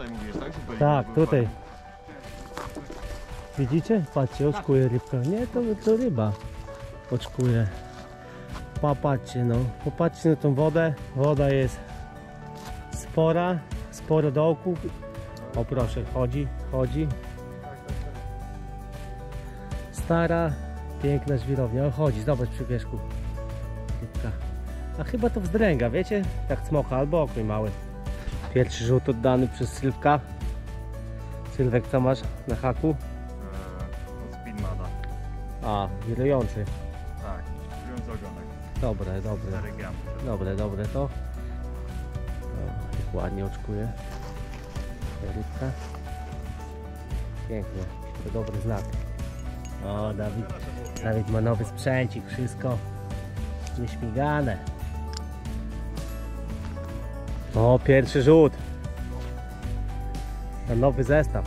tutaj mówisz, tak? Super, Tak, tutaj. Widzicie? Patrzcie, oczkuje rybka. Nie, to ryba. Oczkuje. Popatrzcie, no. Popatrzcie na tą wodę. Woda jest spora, sporo dołków. O proszę, chodzi. Stara, piękna żwirownia. O, chodzi, zobacz przy wierzchu. Rybka. A chyba to wzdręga, wiecie? Jak cmocha albo okój mały. Pierwszy rzut oddany przez Sylwka. Sylwek, co masz na haku? Od Speedmana. A, wirujący. Tak, wirujący ogonek. Dobre. 4 gramy. Dobre to. O, jak ładnie oczkuje. Rybka. Pięknie, to dobry znak. O, Dawid ma nowy sprzęcik, wszystko nieśmigane. O, pierwszy rzut na nowy zestaw.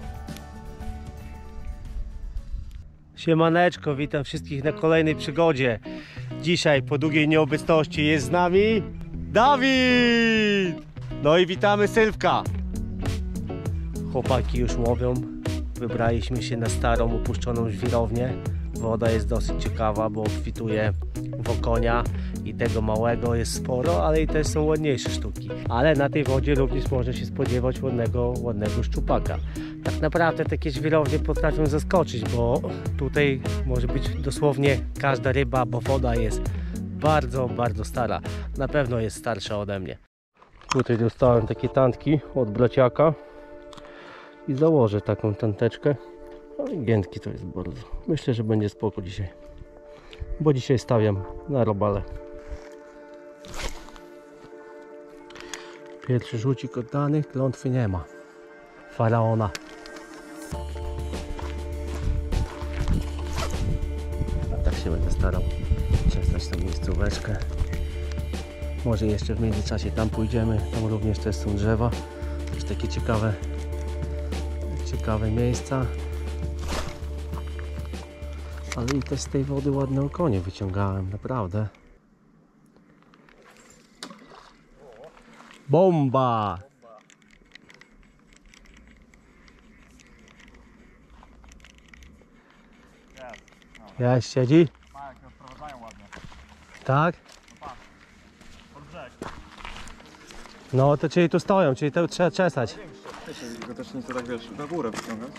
Siemaneczko, witam wszystkich na kolejnej przygodzie. Dzisiaj po długiej nieobecności jest z nami Dawid! No i witamy Sylwka. Chłopaki już łowią. Wybraliśmy się na starą, opuszczoną żwirownię. Woda jest dosyć ciekawa, bo obfituje w okonia i tego małego jest sporo, ale i też są ładniejsze sztuki. Ale na tej wodzie również można się spodziewać ładnego szczupaka. Tak naprawdę takie żwirownie potrafią zaskoczyć, bo tutaj może być dosłownie każda ryba, bo woda jest bardzo stara. Na pewno jest starsza ode mnie. Tutaj dostałem takie tantki od braciaka i założę taką tanteczkę. No i giętki to jest bardzo. Myślę, że będzie spoko dzisiaj, bo dzisiaj stawiam na robale. Pierwszy rzucik oddany, klątwy nie ma. Faraona. A tak się będę starał przestać tą miejscóweczkę. Może jeszcze w międzyczasie tam pójdziemy. Tam również też są drzewa. Też takie ciekawe miejsca. Ale i też z tej wody ładne okonie wyciągałem, naprawdę. Bomba! Jest, siedzi? Tak, odprowadzają ładnie. Tak? No patrz, pod brzeg. No to czyli tu stoją, czyli to trzeba czesać. Tylko też nie chcę tak, wiesz, na górę wyciągać.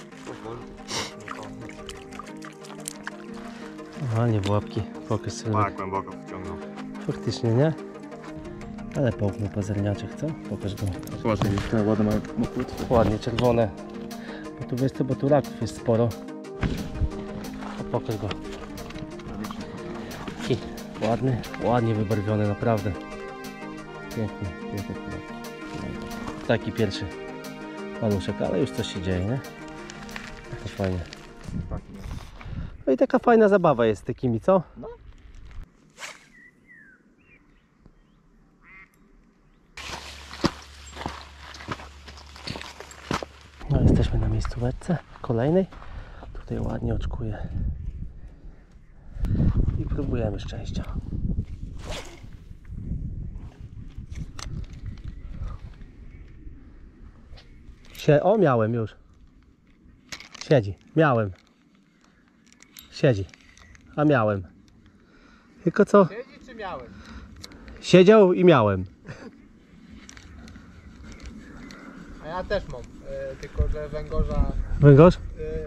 Aha, nie w łapki. Pokaż sobie. Tak, głęboko wciągnął. Faktycznie, nie? Ale połknął pazerniaczek, co? Pokaż go. Zobacz, jakie ładne mają płótwo. Ładnie, czerwone. Bo tu wiesz co, bo tu raków jest sporo. O, pokaż go. I ładnie wybarwiony, naprawdę. Piękny kolor. Taki pierwszy paluszek, ale już coś się dzieje, nie? To fajnie. No i taka fajna zabawa jest z takimi, co? No. No, jesteśmy na miejscówce kolejnej. Tutaj ładnie oczkuję. I próbujemy szczęścia. O, miałem już. Siedzi. Miałem. Siedzi. A miałem. Tylko co? Siedzi czy miałem? Siedział i miałem. A ja też mam, tylko że węgorza... Węgorz?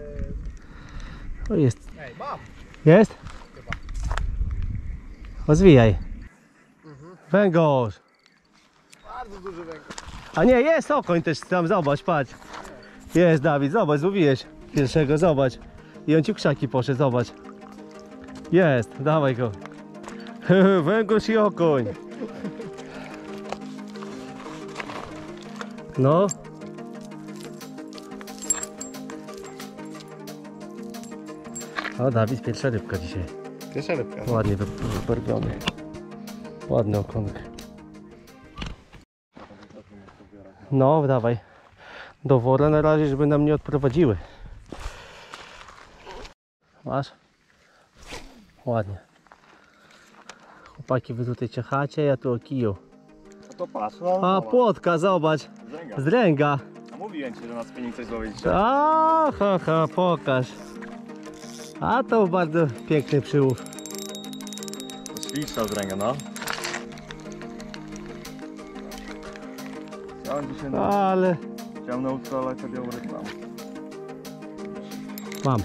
O, jest. Ej, mam! Jest? Chyba. Rozwijaj. Węgorz. Bardzo duży węgorz. A nie, jest okoń też tam, zobacz, patrz. Jest, Dawid, zobacz, złowiłeś pierwszego, zobacz. I on ci w krzaki poszedł, zobacz. Jest, dawaj go. Węgorz i okoń. No. O, Dawid, pierwsza rybka dzisiaj. Pierwsza rybka. Ładnie wybarwiony. Ładny okonek. No, dawaj. Do wora na razie, żeby nam nie odprowadziły. Masz? Ładnie. Chłopaki, wy tutaj ciechacie, ja tu o kiju. to patrz. A płotka, zobacz. Zdręga. Zdręga. A mówiłem ci, że na spinning coś złowić. Ha, pokaż. A to bardzo piękny przyłów. To śliczna zdręga, no. Chciałem dzisiaj Ale Chciałem na ultralajkę białą rybę. mam.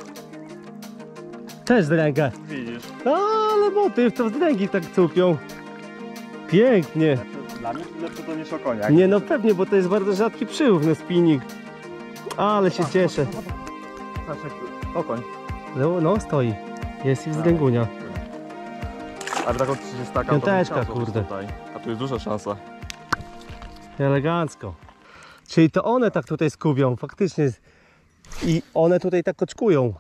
Też zdręgę. Widzisz? Ale motyw to zdręgi tak cupią. Pięknie. Dla mnie lepsze to niż okoniak. Nie no pewnie, bo to jest bardzo rzadki przyłów na spinning. Ale się cieszę. Patrz jak okoń. No stoi. Jest i zdręgunia. A taką 30 to Piąteczka, bym chciał kurde. Tutaj. A tu jest duża szansa. Elegancko. Czyli to one tak tutaj skubią, faktycznie. I one tutaj tak oczkują.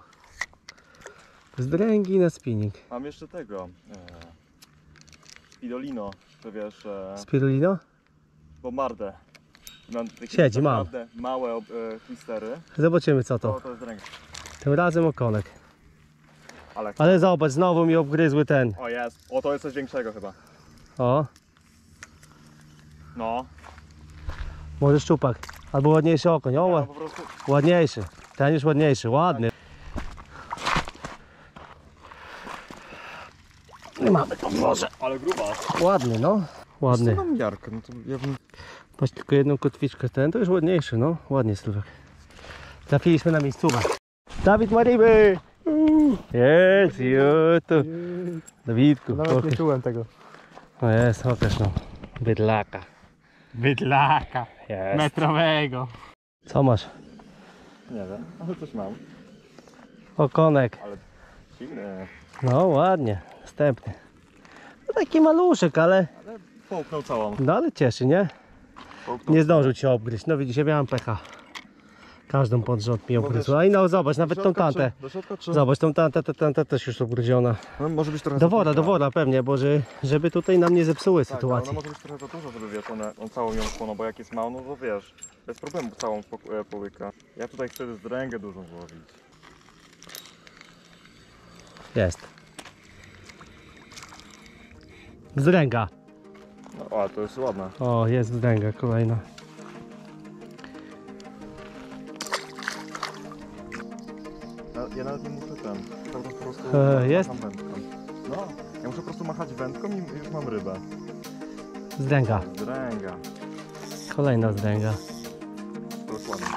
Zdręgi na spinning. Mam jeszcze tego. Spidolino, to wiesz, Spirulino? bombardę. Mam takie Siedzi, mam. naprawdę małe twistery. Zobaczymy co to. To jest ręka. Tym razem okonek. Ale... Ale zobacz, znowu mi obgryzły ten. O jest. O, to jest coś większego chyba. O, No. może szczupak. Albo ładniejszy okoń. O, No po prostu... ładniejszy. Ten już ładniejszy, ładny. Nie mamy to może. Ale gruba. Ładny, no. Ładny. Mam miarkę, no to ja bym... Masz tylko jedną kotwiczkę. Ten to już ładniejszy, no. Ładnie Sylwek. Trafiliśmy na miejscówę. Dawid ma ryby! Jest, jutu. Dawidku. Nawet nie czułem tego. No jest, pokaż no. Bydlaka. Bydlaka. Jest. Metrowego. Co masz? Nie wiem, ale coś mam. Okonek. Silny. No ładnie. Następny. No taki maluszek, ale... Połknął całą. No ale cieszy, nie? Połknął Nie zdążył cię obgryźć. No widzisz, ja miałem pecha. Każdą pod rząd mi obgryzł. A i no zobacz, nawet tą tantę. Do środka czy... Zobacz, tą tantę, ta tanta też już obgryziona. No, może być trochę Do za wora, duża. do wora pewnie, bo żeby tutaj nam nie zepsuły Tak, sytuacji. ale może być trochę za dużo, żeby wiesz, on całą ją chłoną, bo jak jest mało, no to wiesz, bez problemu całą połyka. Ja tutaj chcę zdręgę dużą złowić. Jest. Zdręga. No, o, ale to jest ładne. O, jest zdręga kolejna. Ja nawet nie muszę ja po prostu jest? macham wędką. No, ja muszę po prostu machać wędką i już mam rybę. Zdręga. Zdręga. Kolejna zdręga. To jest ładne.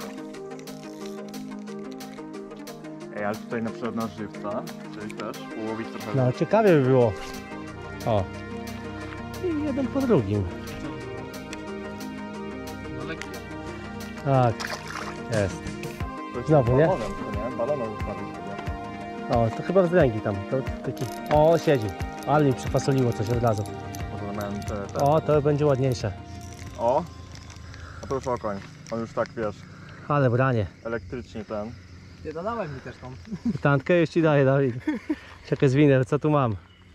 Ej, ale tutaj na przykład na żywca, czyli też ułowić trochę. No ciekawie by było. O. I jeden po drugim. No lekkie. Tak. Jest. To jest znowu, nie? balonem, to nie? Balonem ustawić sobie. O, to chyba zdręgi tam. To taki... O, siedzi. Ale mi przyfasoliło coś od razu. Może miałem te. O, to będzie ładniejsze. O! A to już okoń. On już tak, wiesz, Ale branie. elektrycznie ten. Nie dodałem mi też tą. Tantkę już ci daję, Dawid. Czekaj, zwinę, co tu mam?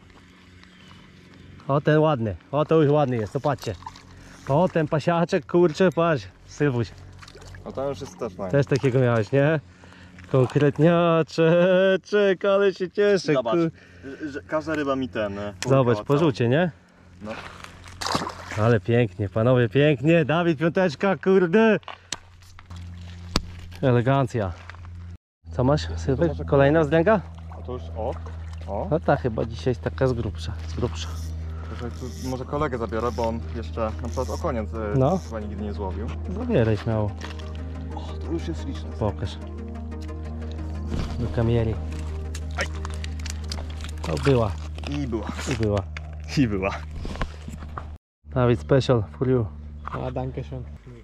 O, ten ładny. O, to już ładny jest, to patrzcie. O, ten pasiaczek, kurczę, patrz. Sylwuś, No to już jest też fajnie. też takiego miałeś, nie? Konkretniaczek, ale się cieszę. Zobacz, że każda ryba mi ten. Zobacz, połykała porzucie, nie? No. Ale pięknie, panowie, pięknie. Dawid, piąteczka, kurde. Elegancja. Co masz, Sylwek? Kolejna zdręga? A to już o. No ta chyba dzisiaj jest taka z grubsza. Proszę, tu może kolegę zabiorę, bo on jeszcze na przykład okoniec No. chyba nigdy nie złowił. Zabieraj śmiało. O, to już jest liczne. Pokaż. Do kamieni. O, była. I była. I była. I była. Dawid special for you. A danke schön.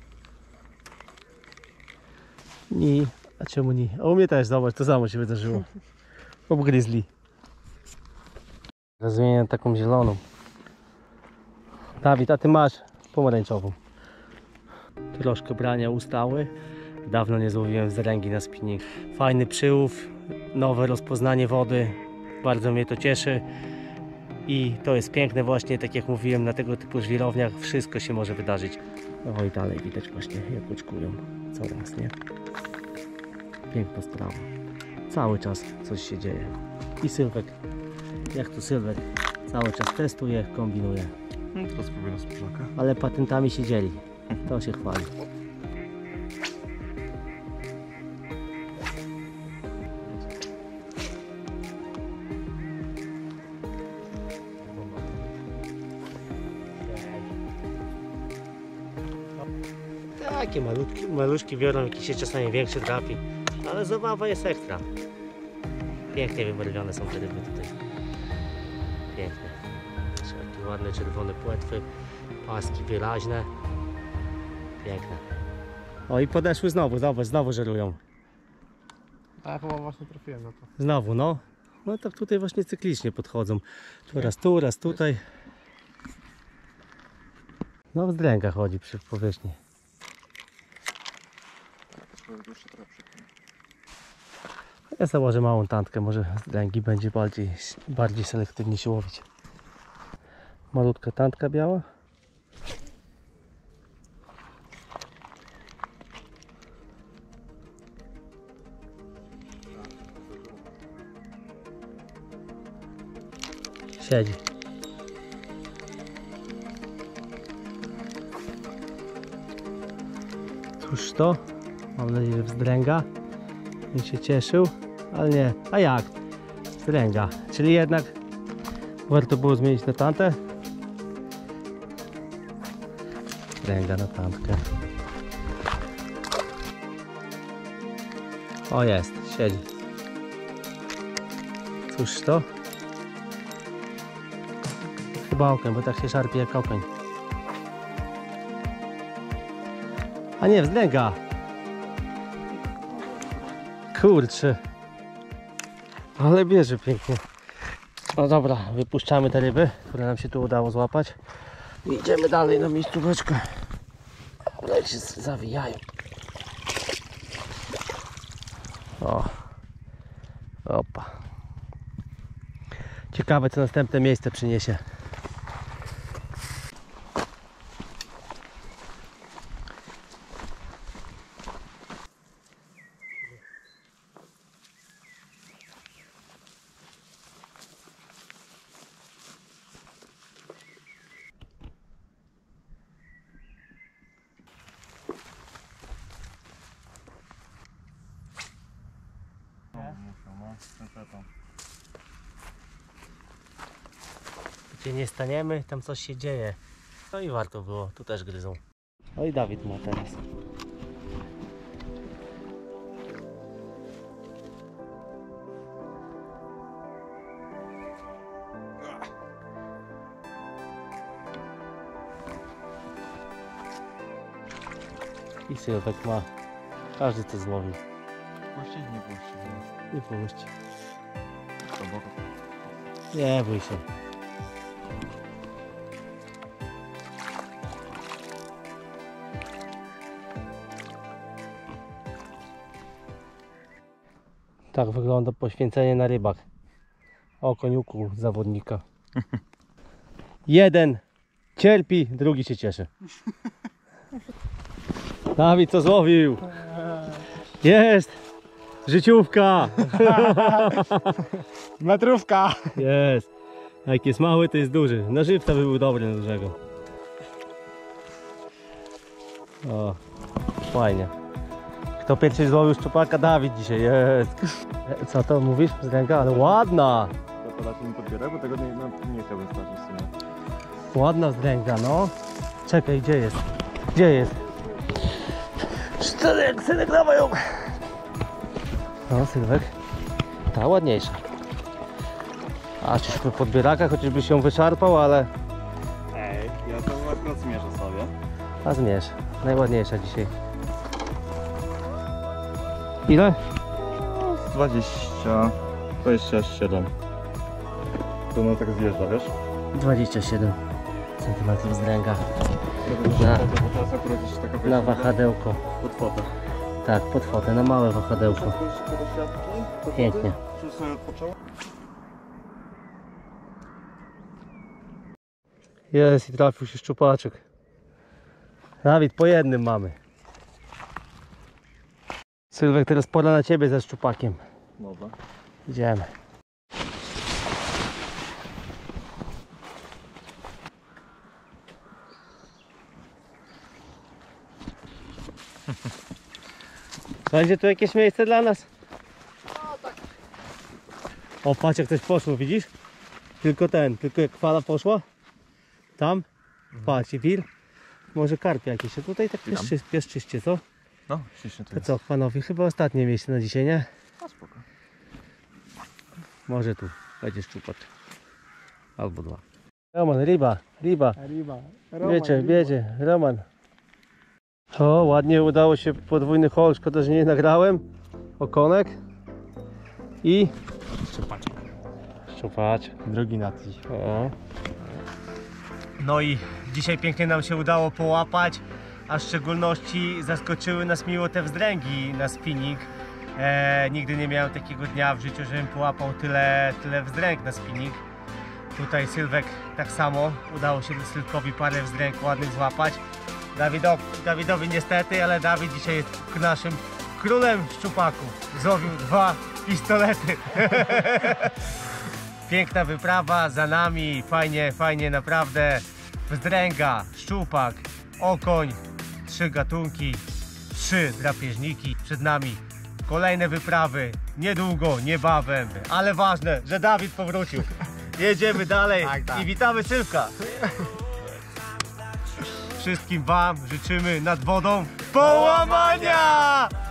Ni. A czemu nie? A u mnie też, zobacz, to samo się wydarzyło. Obgryzli. Zmieniam taką zieloną. Dawid, a ty masz pomarańczową. Troszkę brania ustały. Dawno nie złowiłem zdręgi na spinning. Fajny przyłów, nowe rozpoznanie wody. Bardzo mnie to cieszy. I to jest piękne właśnie, tak jak mówiłem, na tego typu żwirowniach wszystko się może wydarzyć. No i dalej widać właśnie, jak oczkują coraz, nie? Piękna sprawa. Cały czas coś się dzieje. I Sylwek, jak tu Sylwek, cały czas testuje, kombinuje. No teraz spróbuję na sprzaka. Ale patentami się dzieli. To się chwali. Takie maluszki biorą, jakiś się czasami większy trafi. Ale zabawa jest ekstra. Pięknie wybarwione są te ryby tutaj. Pięknie. Takie ładne czerwone płetwy, paski wyraźne. Piękne. O i podeszły znowu, zobacz, znowu żerują. A ja chyba właśnie trafiłem na to. Znowu, no. No tak tutaj właśnie cyklicznie podchodzą. Tu, raz tutaj. No w zdręga chodzi przy powierzchni. Ja założę małą tantkę, może z dręgi będzie bardziej selektywnie się łowić. Malutka tantka biała. Siedzi. Cóż to? Mam nadzieję, że wzdręga. Bym się cieszył, ale nie. A jak? Wzdręga. Czyli jednak warto było zmienić na tantę. Wzdręga na tantkę. O jest, siedzi. Cóż to? Chyba okoń, bo tak się szarpie jak okoń. A nie, wzdręga. Kurczę. Ale bierze pięknie. No dobra, wypuszczamy te ryby, które nam się tu udało złapać. I idziemy dalej na miejscóweczkę. Ale się zawijają. O. Opa. Ciekawe, co następne miejsce przyniesie. Gdzie nie staniemy, tam coś się dzieje. No i warto było, tu też gryzą. No i Dawid ma teraz. I Sylwek ma. Każdy co złowił. Puścić, nie puścić. Nie puści. Głęboko. Nie bój się. Tak wygląda poświęcenie na rybach. O koniuku zawodnika. Jeden cierpi, drugi się cieszy. Dawid co złowił? Jest! Życiówka! Metrówka! Jest! A jak jest mały, to jest duży. Na żywca by był dobry na dużego. O, fajnie. Kto pierwszy złowił szczupaka? Dawid dzisiaj, jest. Co to mówisz? Zdręga? Ale ładna! To raczej nie podbieraj, bo tego nie chciałbym stracić w sumie. Ładna zdręga, no. Czekaj, gdzie jest? Gdzie jest? Synek, dawaj ją! No, Sylwek. Ta ładniejsza. Aż już po podbierakach, chociażby się wyszarpał, ale... Ej, ja to akurat zmierzę sobie. A zmierz. Najładniejsza dzisiaj. Ile? 27. To no tak zjeżdża, wiesz? 27 cm zdręga. Teraz akurat jest taka Na wahadełko. pod fotę. Tak, pod fotę, na małe wahadełko. Pięknie. Czy sobie odpoczęło? Jest i trafił się szczupaczek. Dawid, po jednym mamy. Sylwek, teraz pora na ciebie ze szczupakiem. Dobra. Będzie tu jakieś miejsce dla nas? No tak. O, patrz jak coś poszło, widzisz? Tylko jak fala poszła. Tam, patrz, i wir. Może karpia jakieś, a tutaj tak pieszczyście, co? No, ślicznie to To jest. co, panowie, chyba ostatnie miejsce na dzisiaj, nie? No, spoko. Może tu będzie szczupak. Albo dwa. Roman, ryba. Riba. Wiecie, Roman. O, ładnie udało się podwójny hol, szkoda, że nie nagrałem. Okonek. I... Szczupacz. Drugi na tydzień. O. No i dzisiaj pięknie nam się udało połapać, a w szczególności zaskoczyły nas miło te wzdręgi na spinning. Nigdy nie miałem takiego dnia w życiu, żebym połapał tyle wzdręg na spinning. Tutaj Sylwek tak samo, udało się Sylwkowi parę wzdręg ładnych złapać. Dawidowi niestety, ale Dawid dzisiaj jest naszym królem szczupaków. Złowił 2 pistolety. Piękna wyprawa za nami, fajnie naprawdę. Wzdręga, szczupak, okoń, 3 gatunki, 3 drapieżniki. Przed nami kolejne wyprawy, niedługo, niebawem, ale ważne, że Dawid powrócił. Jedziemy dalej Tak. i witamy Sylwka. Wszystkim wam życzymy nad wodą połamania!